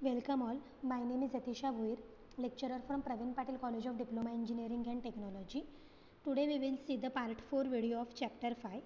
Welcome all. My name is Atisha Vuir, lecturer from Praveen Patil College of Diploma Engineering and Technology. Today we will see the part 4 video of chapter 5.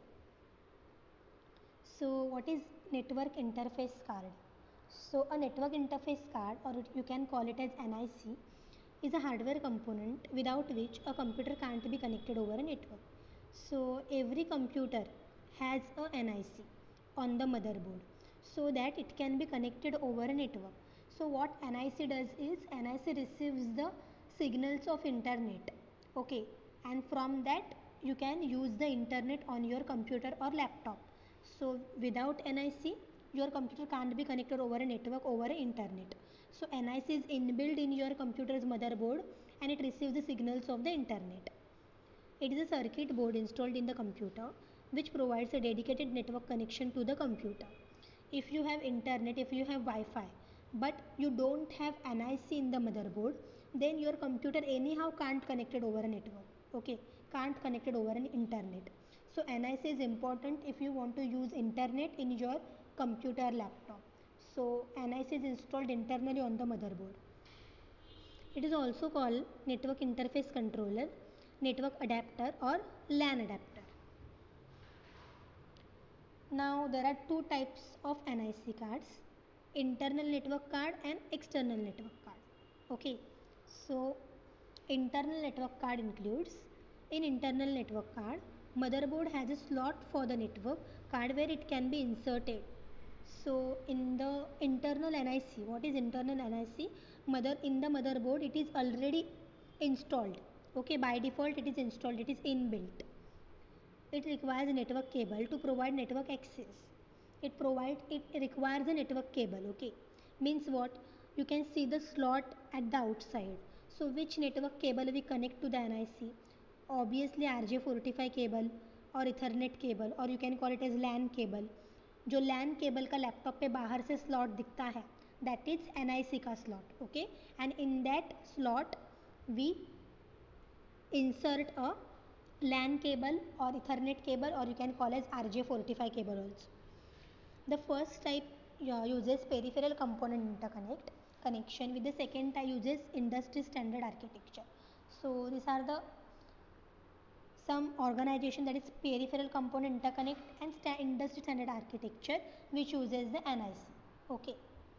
So what is network interface card? So a network interface card, or you can call it as NIC, is a hardware component without which a computer can't be connected over a network. So every computer has a NIC on the motherboard so that it can be connected over a network. So what NIC does is NIC receives the signals of internet, okay, and from that you can use the internet on your computer or laptop. So without NIC your computer can't be connected over a network over internet. So NIC is inbuilt in your computer's motherboard and it receives the signals of the internet. It is a circuit board installed in the computer which provides a dedicated network connection to the computer. If you have internet, if you have Wi-Fi, but you don't have NIC in the motherboard, then your computer anyhow can't connect it over a network. Okay, can't connect it over an internet. So NIC is important if you want to use internet in your computer laptop. So NIC is installed internally on the motherboard. It is also called network interface controller, network adapter or LAN adapter. Now there are two types of NIC cards, internal network card and external network card. Okay, so internal network card includes, in internal network card, motherboard has a slot for the network card where it can be inserted. So in the internal NIC, what is internal NIC? In the motherboard it is already installed. Okay, by default it is installed, it is inbuilt. It requires a network cable to provide network access. It requires a network cable. Okay, means what? You can see the slot at the outside. So which network cable we connect to the NIC? Obviously RJ45 cable or Ethernet cable, or you can call it as LAN cable. जो LAN cable का laptop पे बाहर से slot दिखता है, that is NIC का slot. Okay, and in that slot we insert a LAN cable or Ethernet cable, or you can call as RJ45 cable also. The first type uses peripheral component interconnect connection, with the second type uses industry standard architecture. So these are the some organization, that is peripheral component interconnect and industry standard architecture, which uses the NIC. Okay,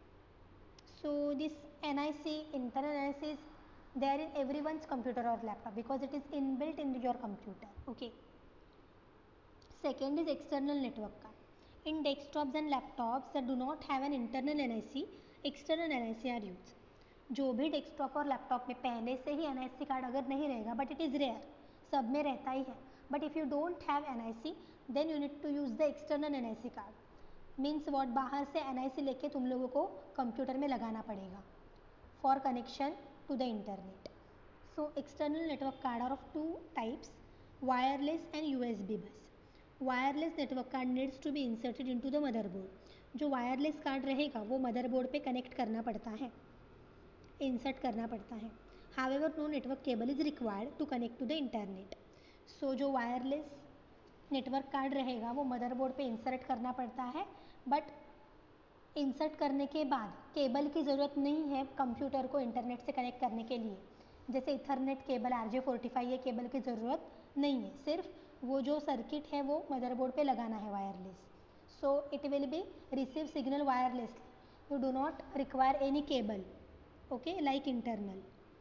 so this NIC, internal NIC, is there in everyone's computer or laptop because it is inbuilt in your computer. Okay, second is external network card. In desktops and laptops that do not have an internal NIC, external NIC are used. जो भी desktop और laptop में पहले से ही NIC card अगर नहीं रहेगा, but it is rare, सब में रहता ही है, but if you don't have NIC then you need to use the external NIC card. Means what, बाहर से NIC लेके तुम लोगों को कंप्यूटर में लगाना पड़ेगा for connection to the internet. So external network card are of two types, wireless and USB bus. Wireless network card needs to be inserted into the motherboard. जो वायरलेस कार्ड रहेगा वो मदरबोर्ड पे connect करना पड़ता है, insert करना पड़ता है. However no network cable is required to connect to the internet. So जो वायरलेस नेटवर्क कार्ड रहेगा वो मदरबोर्ड पे इंसर्ट करना पड़ता है, बट इंसर्ट करने के बाद केबल की ज़रूरत नहीं है कंप्यूटर को इंटरनेट से कनेक्ट करने के लिए. जैसे इथरनेट केबल RJ45, ये केबल की ज़रूरत नहीं है, सिर्फ वो जो सर्किट है वो मदरबोर्ड पे लगाना है wireless. So it will be receive signal wirelessly. You do not require any cable, okay, like internal.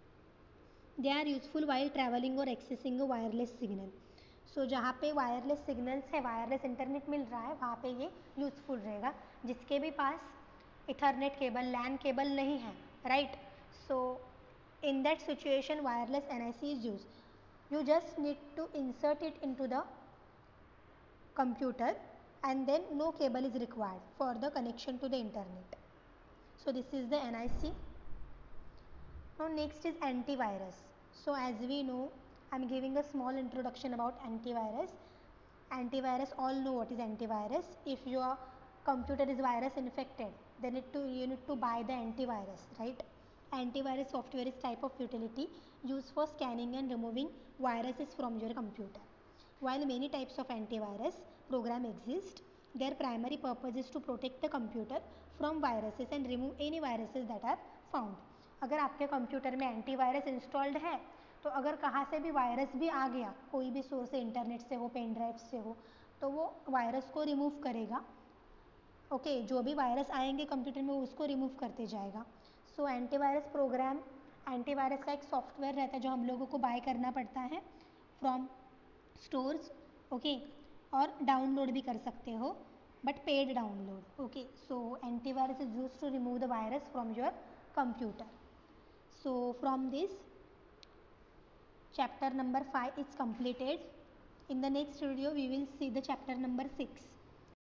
They are useful while travelling और एक्सेसिंग वायरलेस सिग्नल. सो जहाँ पे वायरलेस सिग्नल्स है, वायरलेस इंटरनेट मिल रहा है, वहाँ पे ये यूजफुल रहेगा. जिसके भी पास इथरनेट केबल, लैन केबल नहीं है, right, so in that situation wireless NIC is used. You just need to insert it into the computer and then no cable is required for the connection to the internet. So this is the NIC. Now next is antivirus. So as we know, I'm giving a small introduction about antivirus. Antivirus, all know what is antivirus. If your computer is virus infected, then you need to buy the antivirus, right? Antivirus software is type of utility used for scanning and removing viruses from your computer. While many types of antivirus program exist, Their primary purpose is to protect the computer from viruses and remove any viruses that are found. अगर आपके computer में antivirus installed है तो अगर कहाँ से भी virus भी आ गया, कोई भी सोर्स से, इंटरनेट से हो, पेन ड्राइव से हो, तो वो वायरस को रिमूव करेगा. ओके, जो भी वायरस आएंगे कंप्यूटर में उसको रिमूव करते जाएगा. सो एंटीवायरस प्रोग्राम, एंटीवायरस का एक सॉफ्टवेयर रहता है जो हम लोगों को बाय करना पड़ता है फ्रॉम स्टोर्स. ओके, और डाउनलोड भी कर सकते हो, but paid download. Okay, so antivirus is use to remove the virus from your computer. So from this, chapter number 5 is completed. In the next video we will see the chapter number 6.